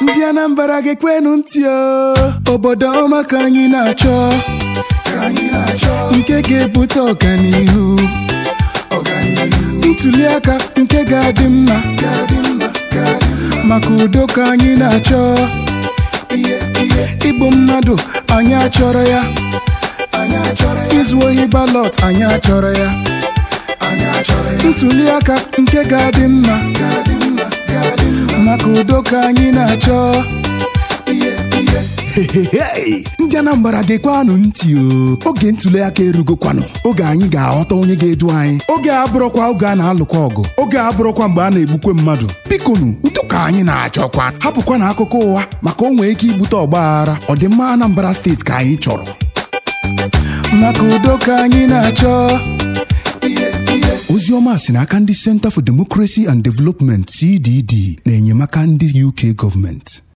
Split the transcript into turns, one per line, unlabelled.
Ndị Anambra ga-ekwenu ntị o. Obodo ọma ka anyị na-achọ, nke ga-ebute ọganihu, ntuli aka nke ga-adị mma, maka udo ka anyị na-achọ. Igbu mmadụ anyị achọrọ ya, izu ohi ballot anyị achọrọ ya, ntuli aka nke ga-adị mma, maka udo ka anyị na-achọ. Ndị Anambra ga-ekwanụ ntị o. Oge ntuli aka erugokwanụ. Oge anyị ga-aghọta onye ga-edu anyị. Oge abụrụkwa oge a na-alụkọ ọgụ. Oge abụrụkwa mgbe a na-egbukwe mmadụ. Bikonu, udo ka anyị na-achọkwa. Hapụkwa na akụkọ ụwa maka o nwee ike ibute ọgbaghara. Ọdịmma Anambra steeti ka anyị chọrọ, maka udo ka anyị na-achọ. Oziọma si n'aka ndị Center for Democracy and Development CDD na enyemaka ndị UK gọọmenti.